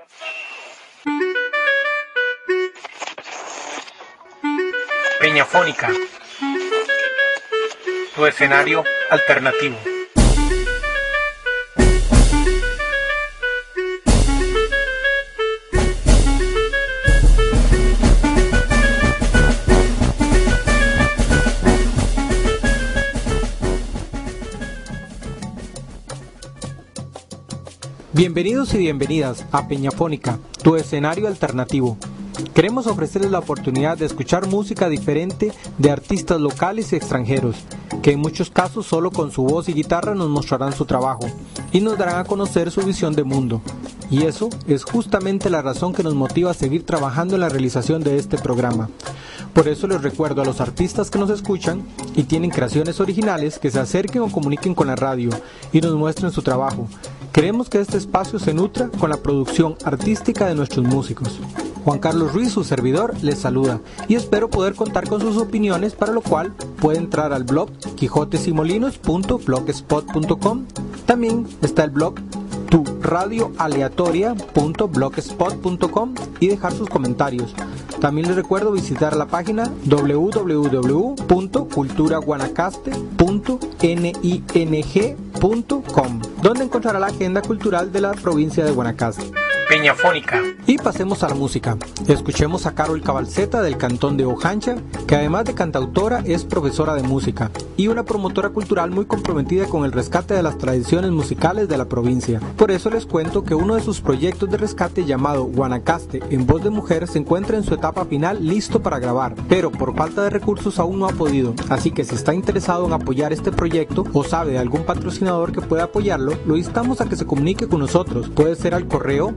Peñafónica, tu escenario alternativo. Bienvenidos y bienvenidas a Peñafónica, tu escenario alternativo. Queremos ofrecerles la oportunidad de escuchar música diferente de artistas locales y extranjeros, que en muchos casos solo con su voz y guitarra nos mostrarán su trabajo y nos darán a conocer su visión de mundo. Y eso es justamente la razón que nos motiva a seguir trabajando en la realización de este programa. Por eso les recuerdo a los artistas que nos escuchan y tienen creaciones originales que se acerquen o comuniquen con la radio y nos muestren su trabajo. Queremos que este espacio se nutra con la producción artística de nuestros músicos. Juan Carlos Ruiz, su servidor, les saluda y espero poder contar con sus opiniones, para lo cual puede entrar al blog quijotesimolinos.blogspot.com. También está el blog turadioaleatoria.blogspot.com y dejar sus comentarios. También les recuerdo visitar la página www.culturaguanacaste.ning.com, donde encontrará la agenda cultural de la provincia de Guanacaste. Peñafónica. Y pasemos a la música. Escuchemos a Carol Cabalceta del cantón de Ojancha, que además de cantautora es profesora de música y una promotora cultural muy comprometida con el rescate de las tradiciones musicales de la provincia. Por eso les cuento que uno de sus proyectos de rescate, llamado Guanacaste en voz de mujer, se encuentra en su etapa final, listo para grabar, pero por falta de recursos aún no ha podido. Así que si está interesado en apoyar este proyecto o sabe de algún patrocinador que pueda apoyarlo, lo instamos a que se comunique con nosotros. Puede ser al correo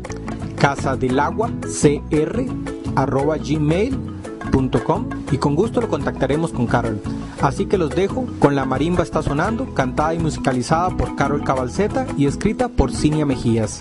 casadelaguacr@gmail.com y con gusto lo contactaremos con Carol. Así que los dejo con La Marimba Está Sonando, cantada y musicalizada por Carol Cabalceta y escrita por Cinia Mejías.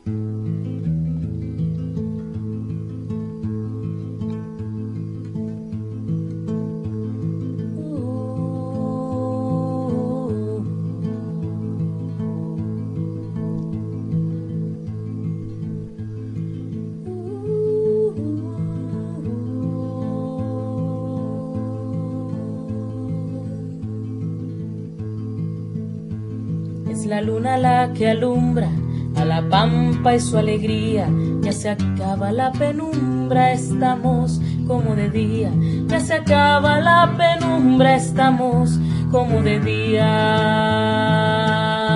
La luna la que alumbra a la pampa y su alegría. Ya se acaba la penumbra, estamos como de día. Ya se acaba la penumbra, estamos como de día.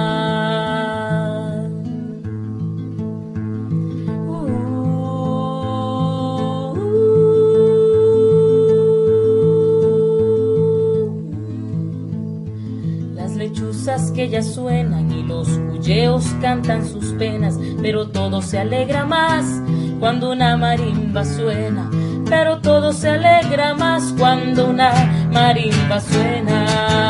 Que ya suenan y los cuyeos cantan sus penas, pero todo se alegra más cuando una marimba suena, pero todo se alegra más cuando una marimba suena.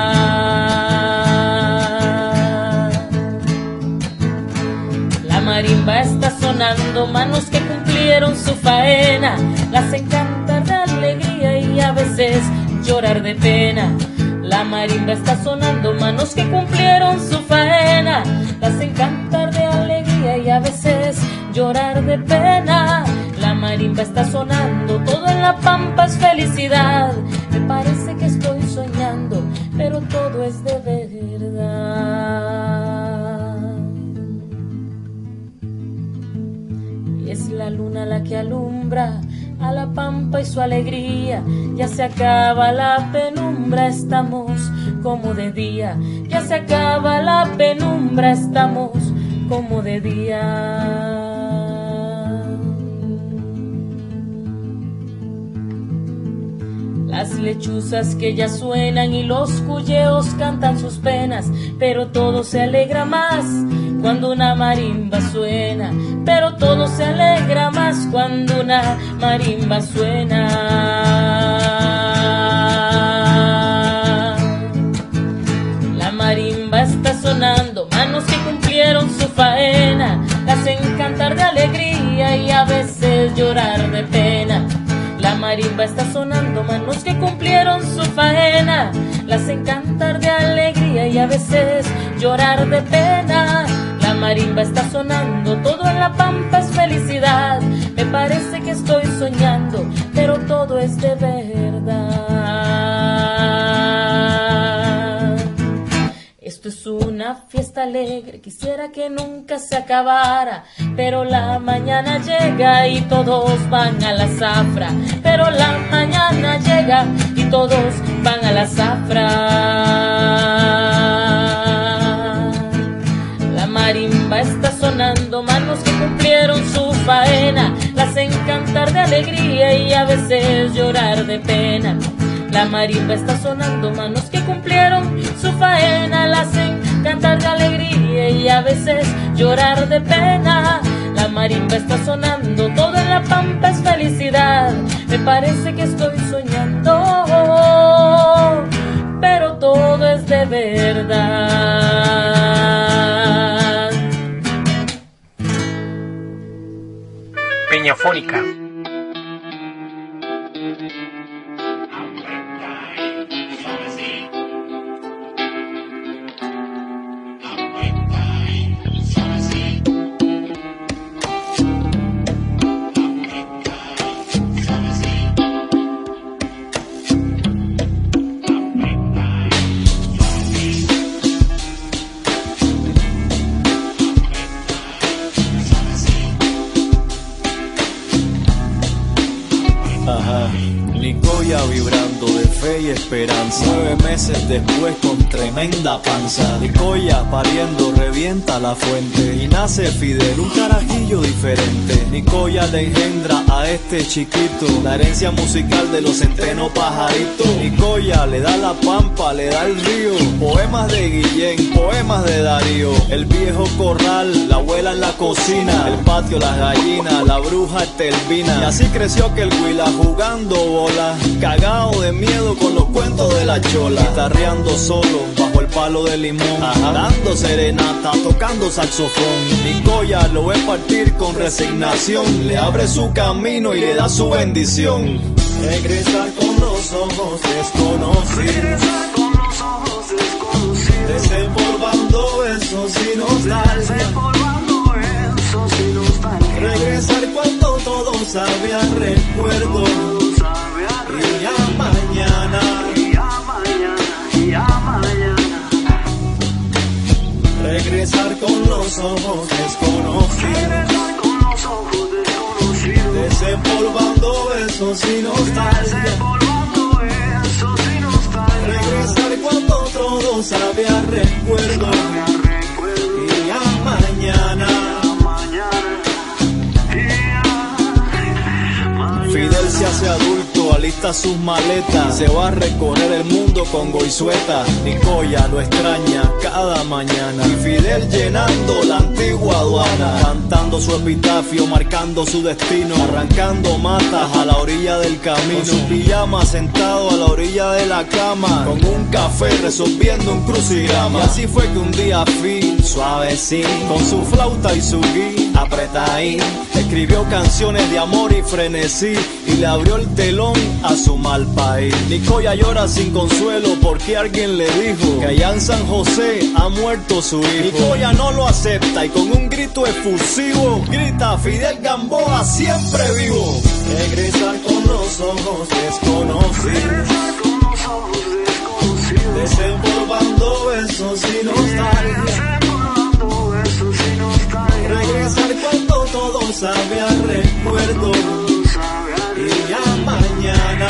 La marimba está sonando, manos que cumplieron su faena, las encanta de alegría y a veces llorar de pena. La marimba está sonando, manos que cumplieron su faena, las hacen cantar de alegría y a veces llorar de pena. La marimba está sonando, todo en la pampa es felicidad. Me parece que estoy soñando, pero todo es de verdad. Y es la luna la que alumbra a la pampa y su alegría. Ya se acaba la penumbra, estamos como de día. Ya se acaba la penumbra, estamos como de día. Las lechuzas que ya suenan y los cuyeos cantan sus penas, pero todo se alegra más cuando una marimba suena, pero todo se alegra más cuando una marimba suena. La marimba está sonando, manos que cumplieron su faena, las hacen cantar de alegría y a veces llorar de pena. La marimba está sonando, manos que cumplieron su faena, las hacen cantar de alegría y a veces llorar de pena. La marimba está sonando, todo en la pampa es felicidad. Me parece que estoy soñando, pero todo es de verdad. Esto es una fiesta alegre, quisiera que nunca se acabara, pero la mañana llega y todos van a la zafra. Pero la mañana llega y todos van a la zafra. La marimba está sonando, manos que cumplieron su faena, las hacen cantar de alegría y a veces llorar de pena. La marimba está sonando, manos que cumplieron su faena, la hacen cantar de alegría y a veces llorar de pena. La marimba está sonando, todo en la pampa es felicidad. Me parece que estoy soñando, pero todo es de verdad. Peñafónica. Nicoya vibrando de fe y esperanza, 9 meses después con tremenda panza. Nicoya pariendo revienta la fuente y nace Fidel, un carajillo diferente. Nicoya le engendra a este chiquito la herencia musical de los centenos pajaritos. Nicoya le da la pampa, le da el río, poemas de Guillén, poemas de Darío. El viejo corral, la abuela en la cocina, el patio, las gallinas, la bruja Telvina. Y así creció que el Huila jugando bola, cagao de miedo con los cuentos de la chola, guitarreando solo bajo el palo de limón, dando serenata, tocando saxofón. Nicoya lo ve partir con resignación, le abre su camino y le da su bendición. Regresar con los ojos desconocidos, desempolvando besos y nostalgia. Regresar cuando todo sabe a recuerdo. Y a mañana, regresar con los ojos desconocidos, desempolvando besos y nostalgia. Regresar cuando todo sabe a recuerdo. Y a mañana. Fidel se hace adulto, alista sus maletas, se va a recorrer el mundo con Goizueta. Nicoya lo extraña cada mañana y Fidel llenando la antigua aduana, cantando su epitafio, marcando su destino, arrancando matas a la orilla del camino, con su pijama sentado a la orilla de la cama, con un café resolviendo un crucigrama. Y así fue que un día Fidel, suavecín, con su flauta y su gui, apretadín, escribió canciones de amor y frenesí y le abrió el telón a su mal país. Nicoya llora sin consuelo porque alguien le dijo que allá en San José ha muerto su hijo. Nicoya no lo acepta y con un grito efusivo grita: Fidel Gamboa siempre vivo. Regresar con los ojos desconocidos, desempolvando besos y nostalgia. Regresar cuando todo sabe a recuerdo. Y a mañana,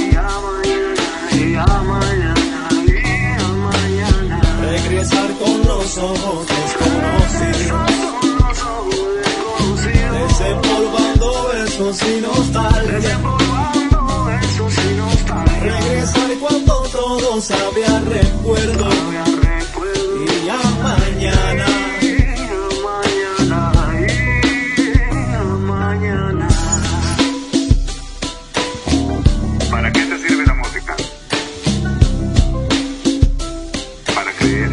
regresar con los ojos desconocidos, desempolvando besos y nostalgia. Regresar cuando todo sabe a recuerdo. Y a mañana. ¿Para qué te sirve la música? Para creer,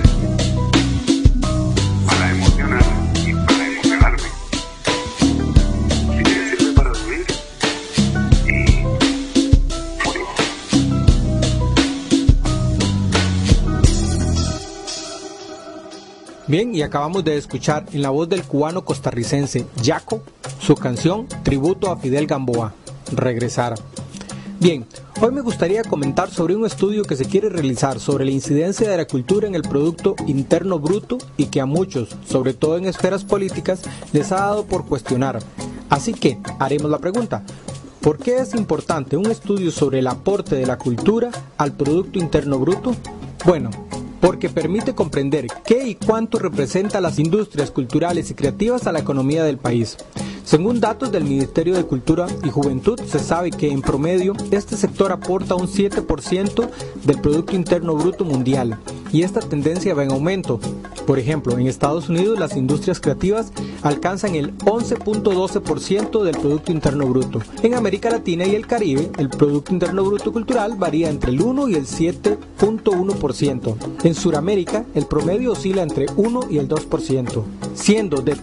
para emocionar y para emocionarme. Si te sirve para vivir, Bien, y acabamos de escuchar en la voz del cubano costarricense Yaco su canción Tributo a Fidel Gamboa, Regresar. Bien, hoy me gustaría comentar sobre un estudio que se quiere realizar sobre la incidencia de la cultura en el Producto Interno Bruto y que a muchos, sobre todo en esferas políticas, les ha dado por cuestionar. Así que haremos la pregunta: ¿por qué es importante un estudio sobre el aporte de la cultura al Producto Interno Bruto? Bueno, porque permite comprender qué y cuánto representan las industrias culturales y creativas a la economía del país. Según datos del Ministerio de Cultura y Juventud, se sabe que en promedio este sector aporta un 7% del Producto Interno Bruto mundial, y esta tendencia va en aumento. Por ejemplo, en Estados Unidos las industrias creativas alcanzan el 11.12% del Producto Interno Bruto. En América Latina y el Caribe, el Producto Interno Bruto cultural varía entre el 1 y el 7.1%. En Sudamérica, el promedio oscila entre 1 y el 2%, siendo de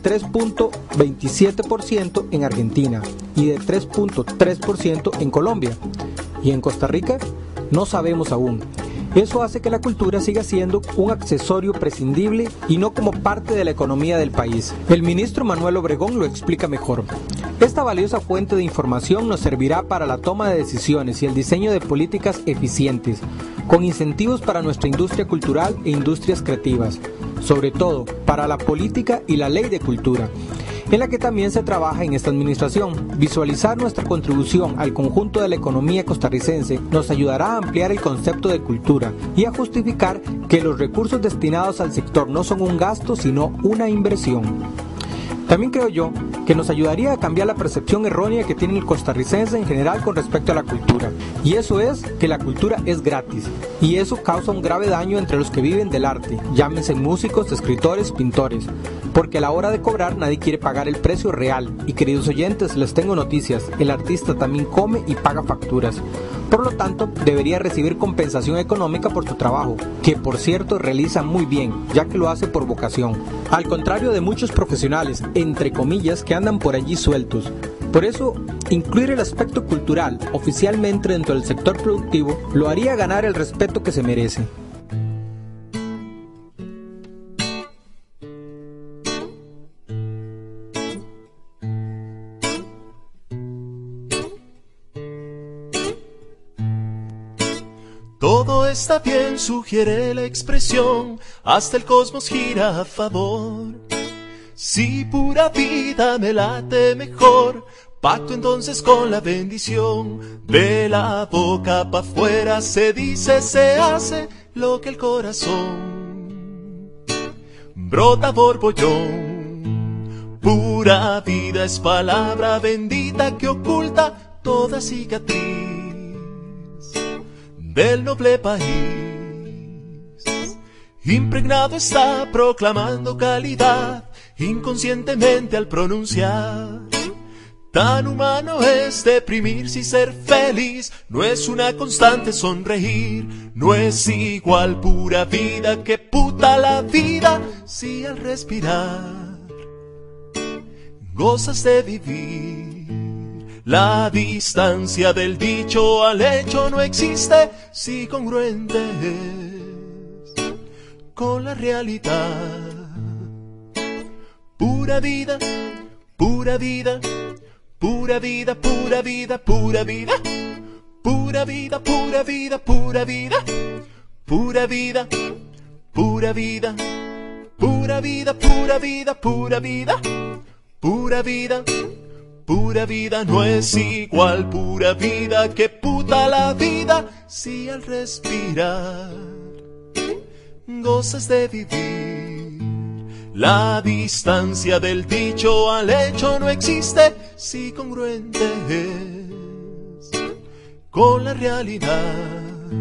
3.27% en Argentina y de 3.3% en Colombia. Y en Costa Rica, no sabemos aún. Eso hace que la cultura siga siendo un accesorio prescindible y no como parte de la economía del país. El ministro Manuel Obregón lo explica mejor. Esta valiosa fuente de información nos servirá para la toma de decisiones y el diseño de políticas eficientes, con incentivos para nuestra industria cultural e industrias creativas, sobre todo para la política y la ley de cultura, en la que también se trabaja en esta administración. Visualizar nuestra contribución al conjunto de la economía costarricense nos ayudará a ampliar el concepto de cultura y a justificar que los recursos destinados al sector no son un gasto, sino una inversión. También creo yo que nos ayudaría a cambiar la percepción errónea que tiene el costarricense en general con respecto a la cultura. Y eso es que la cultura es gratis. Y eso causa un grave daño entre los que viven del arte, llámense músicos, escritores, pintores. Porque a la hora de cobrar nadie quiere pagar el precio real. Y queridos oyentes, les tengo noticias: el artista también come y paga facturas. Por lo tanto, debería recibir compensación económica por su trabajo, que por cierto realiza muy bien, ya que lo hace por vocación. Al contrario de muchos profesionales, entre comillas, que andan por allí sueltos. Por eso, incluir el aspecto cultural oficialmente dentro del sector productivo lo haría ganar el respeto que se merece. Todo está bien, sugiere la expresión, hasta el cosmos gira a favor. Si pura vida me late mejor, pacto entonces con la bendición. De la boca pa' afuera se dice, se hace lo que el corazón. Brota borbollón, pura vida es palabra bendita que oculta toda cicatriz del noble país. Impregnado está proclamando calidad, inconscientemente al pronunciar. Tan humano es deprimirse y ser feliz, no es una constante sonreír, no es igual pura vida que puta la vida, si al respirar gozas de vivir. La distancia del dicho al hecho no existe si congruente es con la realidad. Pura vida, pura vida, pura vida, pura vida, pura vida, pura vida, pura vida, pura vida, pura vida, pura vida, pura vida, pura vida, pura vida, pura vida. Pura vida no es igual pura vida que puta la vida, si al respirar gozas de vivir. La distancia del dicho al hecho no existe si congruente es con la realidad.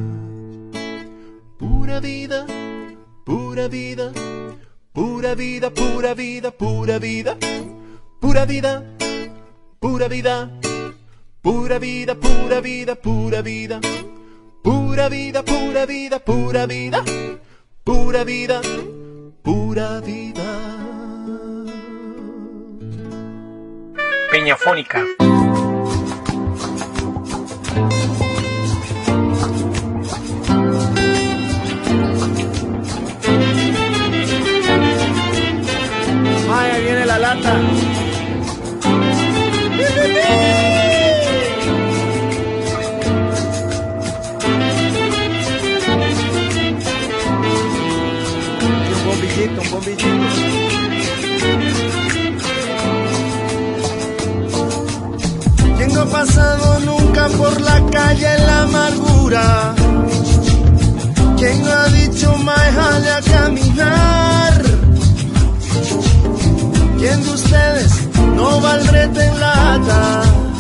Pura vida, pura vida, pura vida, pura vida, pura vida, pura vida. Pura vida, pura vida, pura vida, pura vida, pura vida, pura vida, pura vida, pura vida, pura vida. Peñafónica. camina por la calle en la amargura. ¿Quién no ha dicho déjale a caminar? ¿Quién de ustedes no va al brete en lata?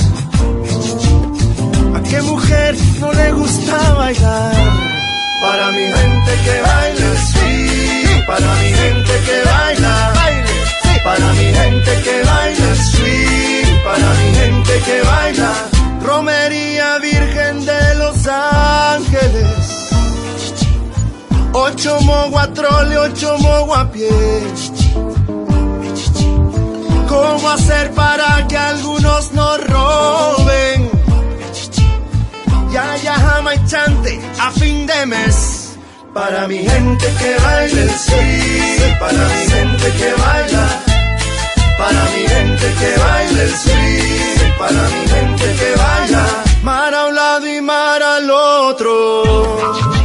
¿A qué mujer no le gusta bailar? Para mi gente que baila, sí. Para mi gente que baila, para mi gente que baila, sí. Para mi gente que baila, Romería Virgen de los Ángeles. 8 mogo a trole, 8 mogo a pie. ¿Cómo hacer para que algunos nos roben? Ya jama y chante a fin de mes. Para mi gente que baila el swing, para mi gente que baila, para mi gente que baila el swing, para mi gente que baila, mar a un lado y mar al otro,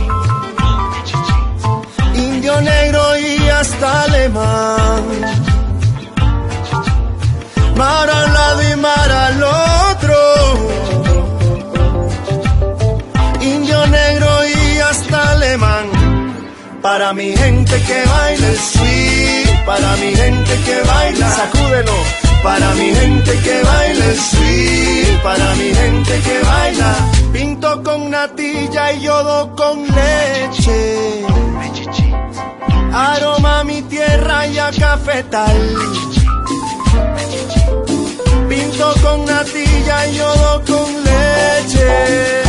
indio, negro y hasta alemán, mar a un lado y mar al otro, indio, negro y hasta alemán. Para mi gente que baila el swing, para mi gente que baila, sacúdelo. Para mi gente que baila el swing, para mi gente que baila, pinto con natilla y yodo con leche, aroma mi tierra y a cafetal. Pinto con natilla y yodo con leche,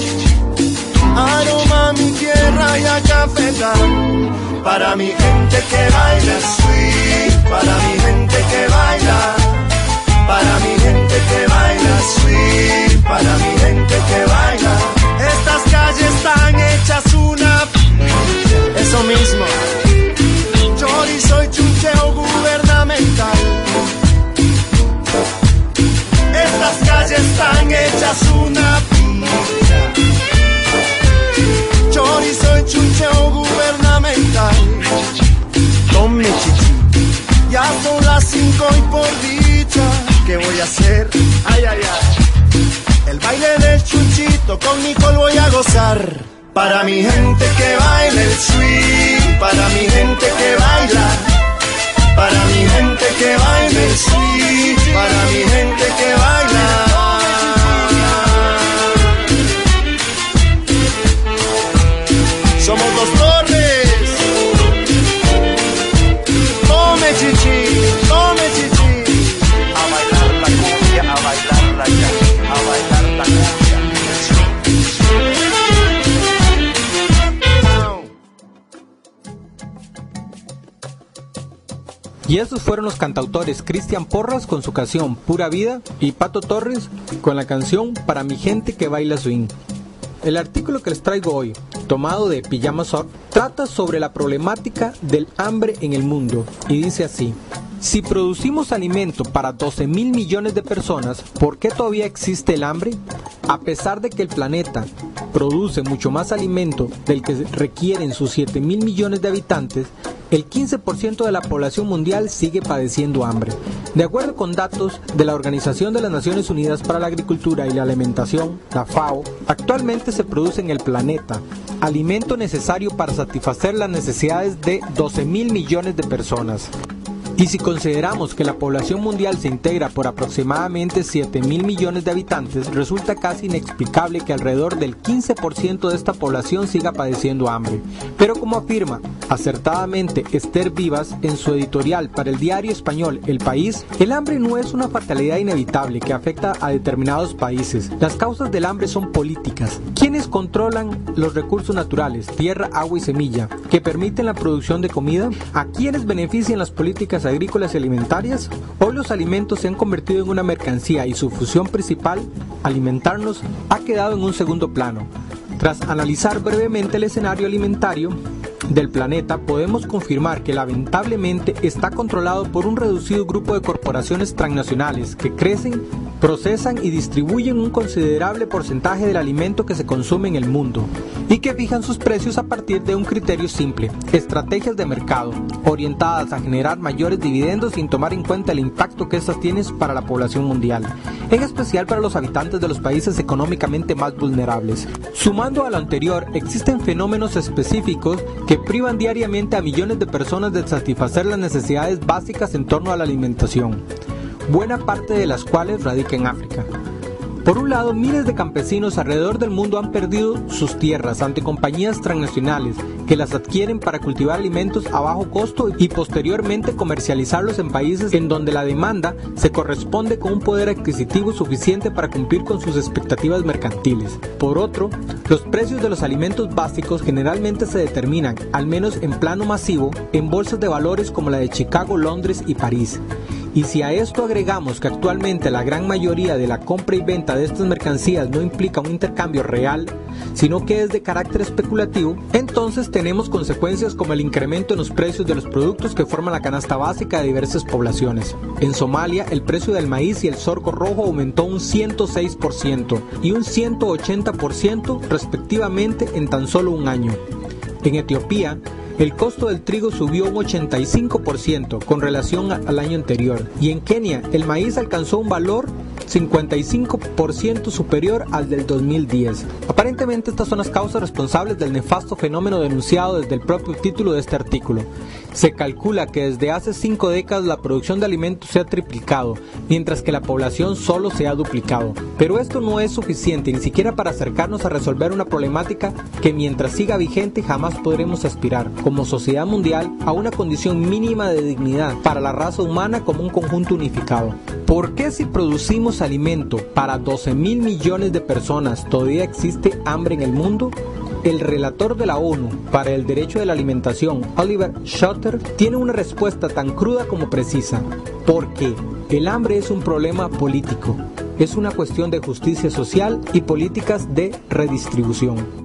aroma mi tierra y a cafetal. Para mi gente que baila swing, para mi gente que baila, para mi gente que baila swing, para mi gente que baila. Estas calles están hechas una, eso mismo, chorizo y chuncheo gubernamental. Estas calles están hechas una, chorizo y chuncheo gubernamental. Con mi chichi, ya son las 5 y por dicha, ¿qué voy a hacer? Ay, ay, ay. El baile del chunchito con Nicole voy a gozar. Para mi gente que baila el swing, para mi gente que baila, para mi gente que baila el swing, para mi gente que baila. Somos los Torres. Tome chichi, tome chichi. A bailar la cumbia, a bailarla ya, a bailar la cumbia. Y esos fueron los cantautores Cristian Porras con su canción Pura Vida y Pato Torres con la canción Para mi gente que baila swing. El artículo que les traigo hoy, tomado de Pijama Surf, trata sobre la problemática del hambre en el mundo y dice así: si producimos alimento para 12.000 millones de personas, ¿por qué todavía existe el hambre? A pesar de que el planeta produce mucho más alimento del que requieren sus 7.000 millones de habitantes, el 15% de la población mundial sigue padeciendo hambre. De acuerdo con datos de la Organización de las Naciones Unidas para la Agricultura y la Alimentación, la FAO, actualmente se produce en el planeta alimento necesario para satisfacer las necesidades de 12.000 millones de personas. Y si consideramos que la población mundial se integra por aproximadamente 7.000 millones de habitantes, resulta casi inexplicable que alrededor del 15% de esta población siga padeciendo hambre. Pero como afirma acertadamente Esther Vivas en su editorial para el diario español El País, el hambre no es una fatalidad inevitable que afecta a determinados países. Las causas del hambre son políticas. ¿Quiénes controlan los recursos naturales, tierra, agua y semilla, que permiten la producción de comida? ¿A quiénes benefician las políticas agrícolas y alimentarias? Hoy los alimentos se han convertido en una mercancía y su función principal, alimentarnos, ha quedado en un segundo plano. Tras analizar brevemente el escenario alimentario del planeta, podemos confirmar que lamentablemente está controlado por un reducido grupo de corporaciones transnacionales que crecen procesan y distribuyen un considerable porcentaje del alimento que se consume en el mundo y que fijan sus precios a partir de un criterio simple: estrategias de mercado, orientadas a generar mayores dividendos sin tomar en cuenta el impacto que estas tienen para la población mundial, en especial para los habitantes de los países económicamente más vulnerables. Sumando a lo anterior, existen fenómenos específicos que privan diariamente a millones de personas de satisfacer las necesidades básicas en torno a la alimentación, buena parte de las cuales radica en África. Por un lado, miles de campesinos alrededor del mundo han perdido sus tierras ante compañías transnacionales que las adquieren para cultivar alimentos a bajo costo y posteriormente comercializarlos en países en donde la demanda se corresponde con un poder adquisitivo suficiente para cumplir con sus expectativas mercantiles. Por otro, los precios de los alimentos básicos generalmente se determinan, al menos en plano masivo, en bolsas de valores como la de Chicago, Londres y París. Y si a esto agregamos que actualmente la gran mayoría de la compra y venta de estas mercancías no implica un intercambio real, sino que es de carácter especulativo, entonces tenemos consecuencias como el incremento en los precios de los productos que forman la canasta básica de diversas poblaciones. En Somalia, el precio del maíz y el sorgo rojo aumentó un 106% y un 180% respectivamente en tan solo un año. En Etiopía, el costo del trigo subió un 85% con relación al año anterior, y en Kenia el maíz alcanzó un valor 55% superior al del 2010. Aparentemente estas son las causas responsables del nefasto fenómeno denunciado desde el propio título de este artículo. Se calcula que desde hace 5 décadas la producción de alimentos se ha triplicado, mientras que la población solo se ha duplicado. Pero esto no es suficiente ni siquiera para acercarnos a resolver una problemática que mientras siga vigente jamás podremos aspirar, como sociedad mundial, a una condición mínima de dignidad para la raza humana como un conjunto unificado. ¿Por qué si producimos alimento para 12.000 millones de personas todavía existe hambre en el mundo? El relator de la ONU para el derecho de la alimentación, Oliver Schotter, tiene una respuesta tan cruda como precisa. Porque el hambre es un problema político, es una cuestión de justicia social y políticas de redistribución.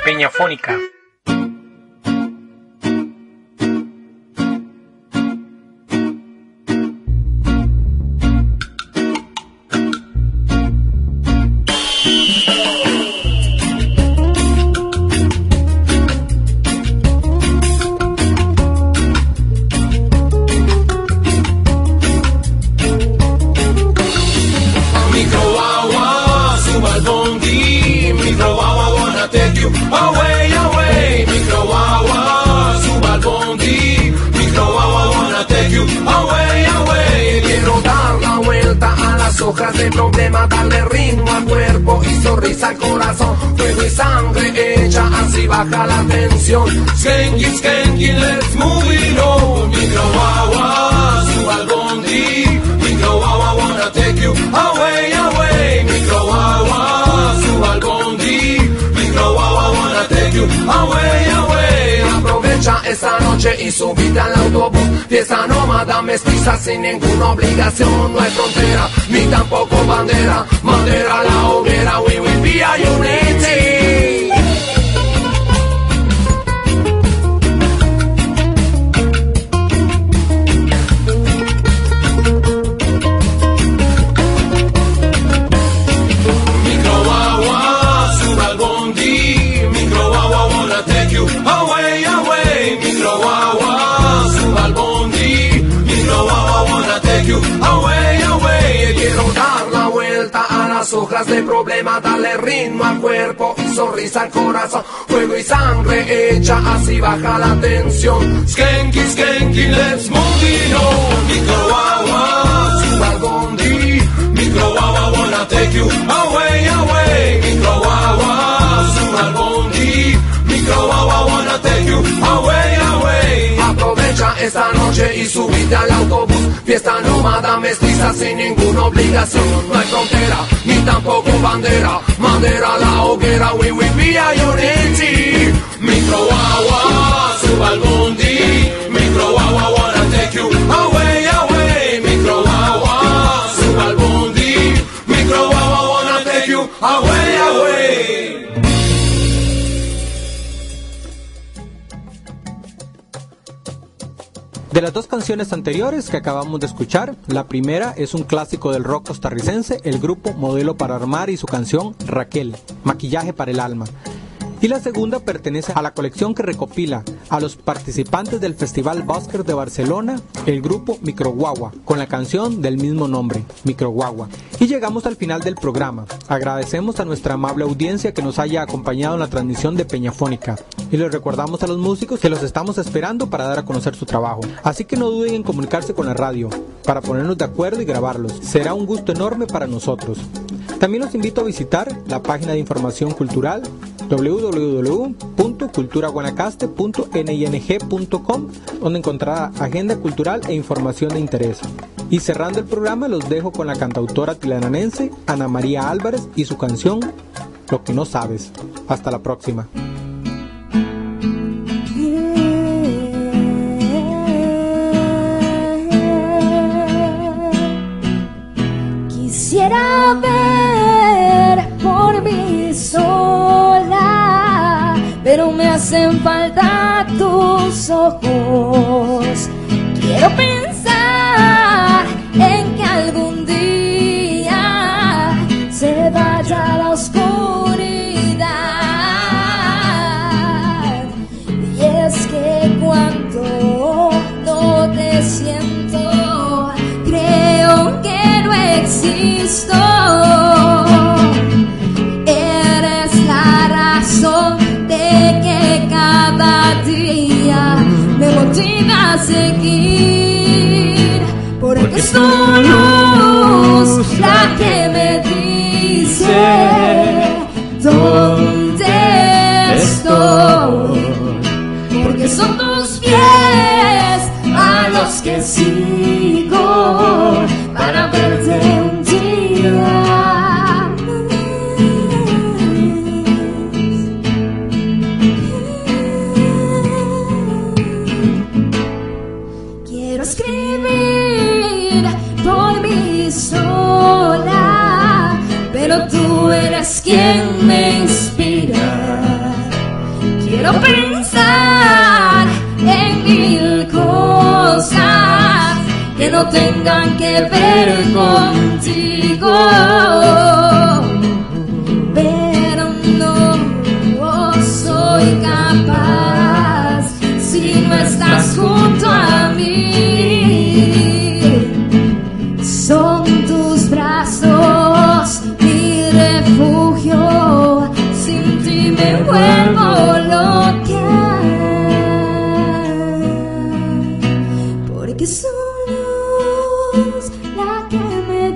Peñafónica. Away, away, micro guagua, suba al bondi, micro guagua, wanna take you away, away. Quiero dar la vuelta a las hojas de problema, darle ritmo al cuerpo y sonrisa al corazón. Fuego y sangre hecha, así baja la tensión. Skanky, skanky, let's move it on. Micro guagua, suba al bondi, micro guagua, wanna take you away, away. Micro guagua, suba al bondi, micro guagua, wanna take you away, away. Aprovecha esta noche y subite al autobús. Fiesta nómada mestiza sin ninguna obligación. No hay frontera, ni tampoco bandera. Bandera a la hoguera, we will be a unity. Micro guagua, suba al bondi, micro guagua, wanna take you away, away. Micro guagua, suba al bondi, micro guagua, wanna take you away, away. Quiero dar la vuelta a las hojas de problema, darle ritmo al cuerpo y sonrisa al corazón. Fuego y sangre hecha, así baja la tensión. Skanky, skanky, let's move it on. Micro guagua, suba al bondi, micro guagua, wanna take you away, away. Micro guagua, suba al bondi, micro guagua, wanna take you away, away. Aprovecha esta noche y subite al autobús. Fiesta nómada mestiza sin ninguna obligación. No hay frontera, ni tampoco bandera. Bandera a la hoguera, we will be a unity. Micro guagua, suba al bondi, micro guagua, wanna take you away, away. Micro guagua, suba al bondi, micro guagua, wanna take you away, away. De las dos canciones anteriores que acabamos de escuchar, la primera es un clásico del rock costarricense, el grupo Modelo para Armar y su canción Raquel, Maquillaje para el Alma. Y la segunda pertenece a la colección que recopila a los participantes del Festival Busker de Barcelona, el grupo Micro Guagua, con la canción del mismo nombre, Micro Guagua. Y llegamos al final del programa. Agradecemos a nuestra amable audiencia que nos haya acompañado en la transmisión de Peñafónica. Y les recordamos a los músicos que los estamos esperando para dar a conocer su trabajo. Así que no duden en comunicarse con la radio, para ponernos de acuerdo y grabarlos. Será un gusto enorme para nosotros. También los invito a visitar la página de información cultural www.culturaguanacaste.ning.com, donde encontrará agenda cultural e información de interés. Y cerrando el programa los dejo con la cantautora tilananense Ana María Álvarez y su canción Lo que no sabes. Hasta la próxima. Quisiera ver por mí sola, pero me hacen falta tus ojos. Quiero pensar en que algún día se vaya la oscuridad. Y es que cuando no te siento, creo que no existo. Eres la razón de que cada día me motiva a seguir, porque es tu luz la que me dice dónde estoy, porque son tus pies a los que sigo para verte un día. Quiero escribir por mí sola, pero tú eres quien me inspira. Quiero pensar en mil cosas que no tengan que ver contigo, pero no soy capaz si no estás junto a mí. Son tus brazos mi refugio, sin ti me vuelvo loca, porque su luz la que me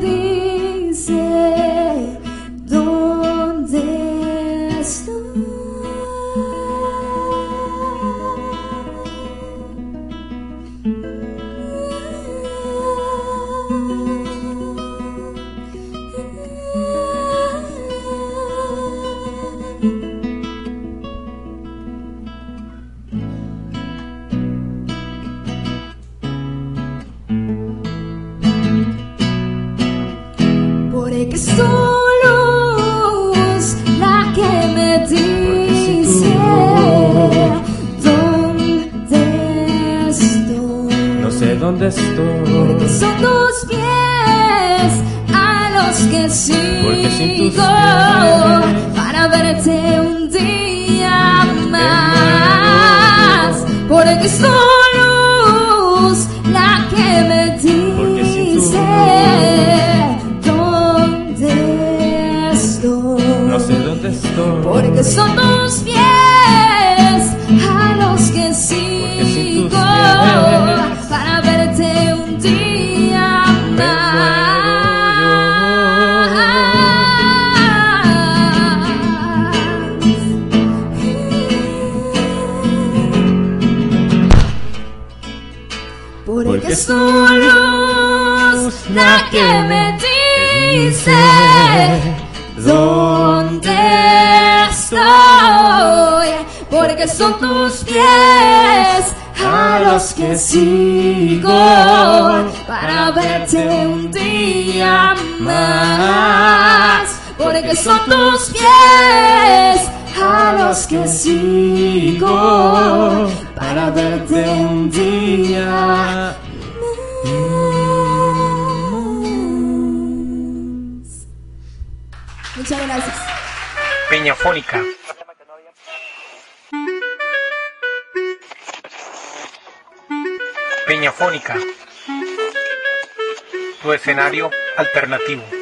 dice dónde estoy. Porque su luz la que me dice dónde estoy. No sé dónde estoy. Porque son tus pies a los que sigo para verte un día más. Porque su luz la que me dice dónde estoy. No sé dónde estoy. Porque son tus pies a los que sigo para verte un día más. Porque su luz la que me dice dónde estoy. Porque son tus pies a los que sigo para verte un día más. Porque son tus pies a los que sigo para verte un día más. Muchas gracias. Peñafónica. Peñafónica. Tu escenario alternativo.